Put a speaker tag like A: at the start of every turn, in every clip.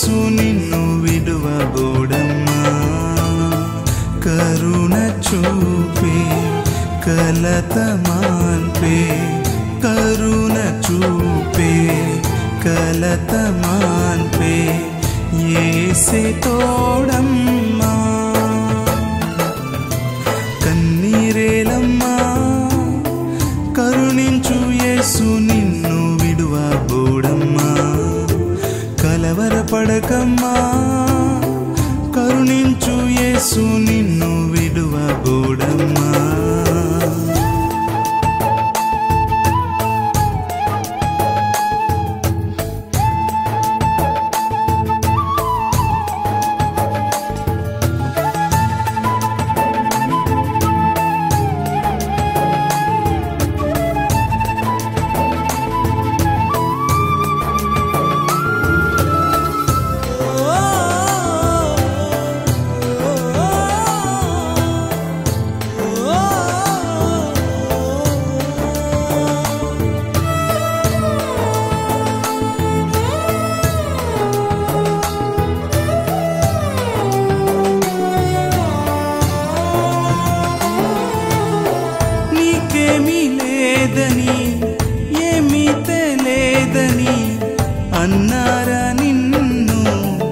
A: యేసు నిన్ను విడువబోడమ్మా. కరుణ చూపే కలత మాన్పే, కరుణ చూపే కలత మాన్పే యేసే తోడమ్మా. కన్నీరేలమ్మా కరుణించు యేసు నిన్ను విడువబోడమ్మా. కలవరపడకమ్మా కరుణించు యేసు నిన్ను విడువబోడమ్మా. ఏమీ తెలియదని అన్నారా నిన్ను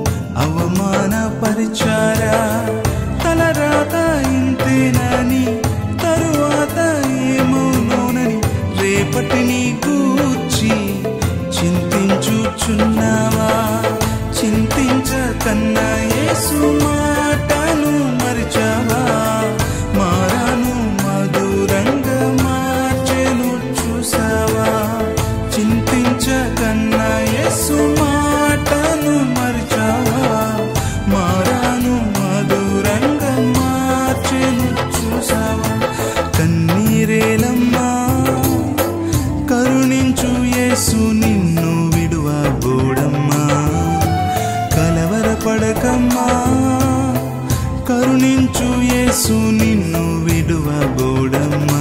A: అవమానపరిచారా. తలరాత ఇంతేనని తరువాత ఏమవునోనని రేపటిని గూర్చి చింతించుచున్నావా. చింతించకన్నా యేసు మాటను మరిచావా. మారాను మధురంగా మార్చెను చూసావా. చింతించకన్నా యేసు మాటను మరిచావా. మారాను మధురంగా మార్చెను చూసావా. కన్నీరేలమ్మా కరుణించు యేసు నిన్ను విడువబోడమ్మా. కలవరపడకమ్మా కరుణించు యేసు నిన్ను విడువబోడమ్మా.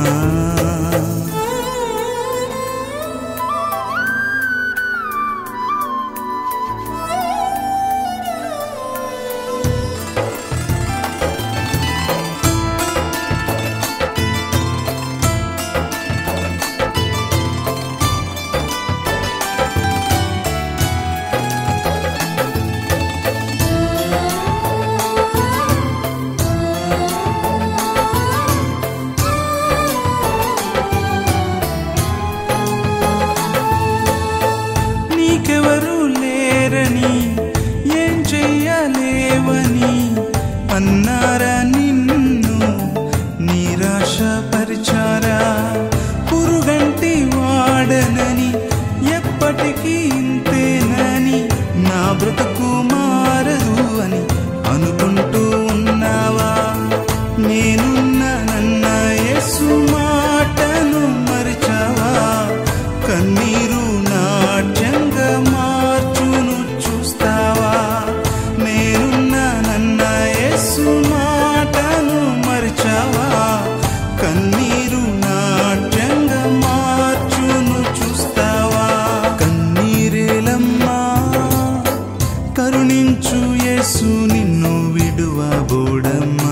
A: నీకెవరు లేరని ఏం చెయ్యలేవని అన్నారా నిన్ను నిరాశపరిచారా. పురుగంటి వాడనని ఎప్పటికీ ఇంతేనని నా బ్రతుకు మారదు అని అనుకుంటూ ఉన్నావా. నేనున్నానన్న యేసు మాటను మరిచావా. కన్నీరు నాట్యంగా మార్చును చూస్తావా. నేనున్నానన్న యేసు మాటను మరిచావా. కన్నీరు నాట్యంగా మార్చును చూస్తావా. కన్నీరేలమ్మా కరుణించు యేసు నిన్ను విడువబోడమ్మా.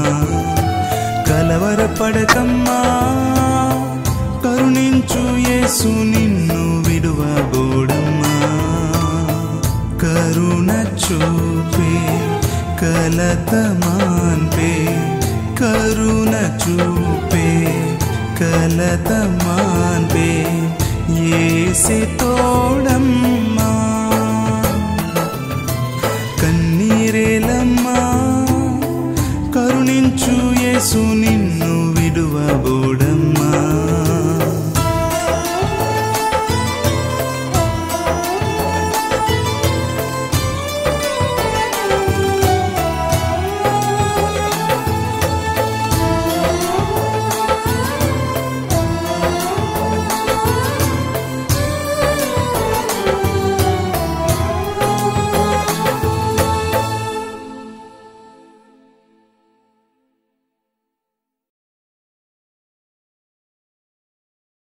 A: కలవరపడకమ్మా కరుణించు యేసు నిన్ను విడువబోడమ్మా. కరుణ చూపే కలత మాన్పే, కరుణ చూపే కలత మాన్పే యేసే తోడమ్మా. కన్నీరేలమ్మా కరుణించు యేసు నిన్ను